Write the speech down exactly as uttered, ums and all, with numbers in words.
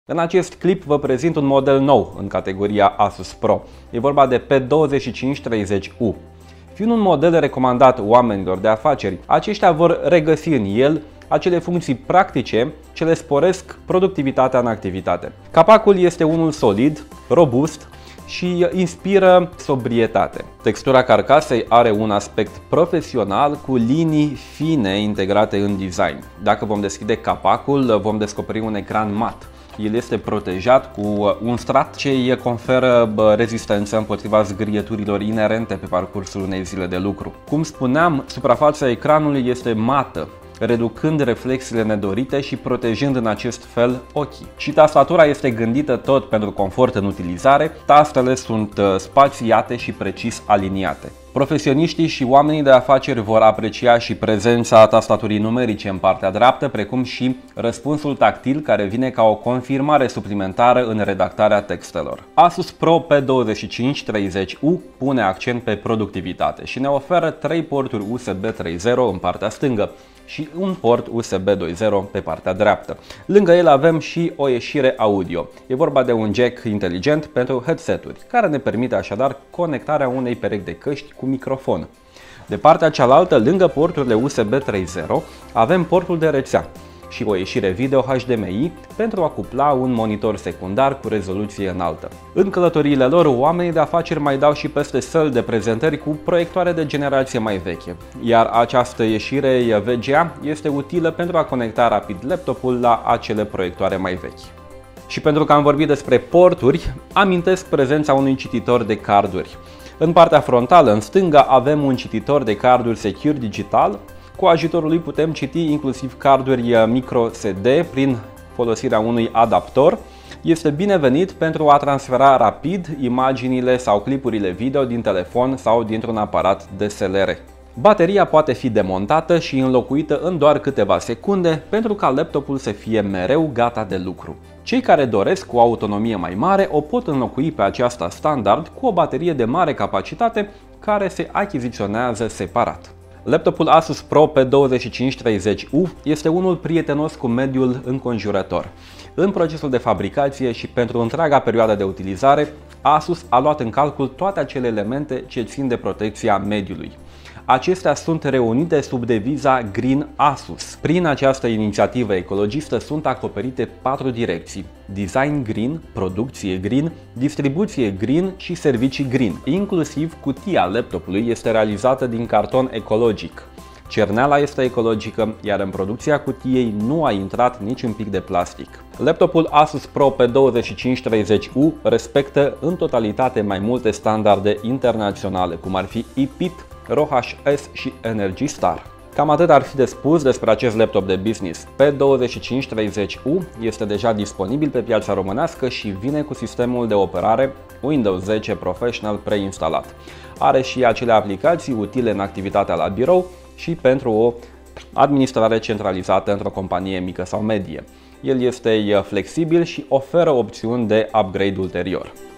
În acest clip vă prezint un model nou în categoria Asus Pro. E vorba de P douăzeci și cinci treizeci U. Fiind un model recomandat oamenilor de afaceri, aceștia vor regăsi în el acele funcții practice ce le sporesc productivitatea în activitate. Capacul este unul solid, robust și inspiră sobrietate. Textura carcasei are un aspect profesional cu linii fine integrate în design. Dacă vom deschide capacul, vom descoperi un ecran mat. El este protejat cu un strat ce îi conferă rezistență împotriva zgrieturilor inerente pe parcursul unei zile de lucru. Cum spuneam, suprafața ecranului este mată, reducând reflexiile nedorite și protejând în acest fel ochii. Și tastatura este gândită tot pentru confort în utilizare, tastele sunt spațiate și precis aliniate. Profesioniștii și oamenii de afaceri vor aprecia și prezența tastaturii numerice în partea dreaptă, precum și răspunsul tactil care vine ca o confirmare suplimentară în redactarea textelor. Asus Pro P douăzeci și cinci treizeci U pune accent pe productivitate și ne oferă trei porturi U S B trei punct zero în partea stângă și un port U S B doi punct zero pe partea dreaptă. Lângă el avem și o ieșire audio. E vorba de un jack inteligent pentru headset-uri, care ne permite așadar conectarea unei perechi de căști cu microfon. De partea cealaltă, lângă porturile U S B trei punct zero, avem portul de rețea și o ieșire video H D M I pentru a cupla un monitor secundar cu rezoluție înaltă. În călătoriile lor, oamenii de afaceri mai dau și peste săli de prezentări cu proiectoare de generație mai veche, iar această ieșire V G A este utilă pentru a conecta rapid laptopul la acele proiectoare mai vechi. Și pentru că am vorbit despre porturi, amintesc prezența unui cititor de carduri. În partea frontală, în stânga, avem un cititor de carduri Secure Digital. Cu ajutorul lui putem citi inclusiv carduri micro S D prin folosirea unui adaptor. Este binevenit pentru a transfera rapid imaginile sau clipurile video din telefon sau dintr-un aparat D S L R. Bateria poate fi demontată și înlocuită în doar câteva secunde pentru ca laptopul să fie mereu gata de lucru. Cei care doresc o autonomie mai mare o pot înlocui pe aceasta standard cu o baterie de mare capacitate care se achiziționează separat. Laptopul Asus Pro P douăzeci și cinci treizeci U este unul prietenos cu mediul înconjurător. În procesul de fabricație și pentru întreaga perioadă de utilizare, Asus a luat în calcul toate acele elemente ce țin de protecția mediului. Acestea sunt reunite sub deviza Green Asus. Prin această inițiativă ecologistă sunt acoperite patru direcții: design green, producție green, distribuție green și servicii green. Inclusiv cutia laptopului este realizată din carton ecologic. Cerneala este ecologică, iar în producția cutiei nu a intrat niciun pic de plastic. Laptopul Asus Pro P douăzeci și cinci treizeci U respectă în totalitate mai multe standarde internaționale, cum ar fi I P I T, R O H S și Energy Star. Cam atât ar fi de spus despre acest laptop de business. P douăzeci și cinci treizeci U este deja disponibil pe piața românească și vine cu sistemul de operare Windows zece Professional preinstalat. Are și acele aplicații utile în activitatea la birou și pentru o administrare centralizată într-o companie mică sau medie. El este flexibil și oferă opțiuni de upgrade ulterior.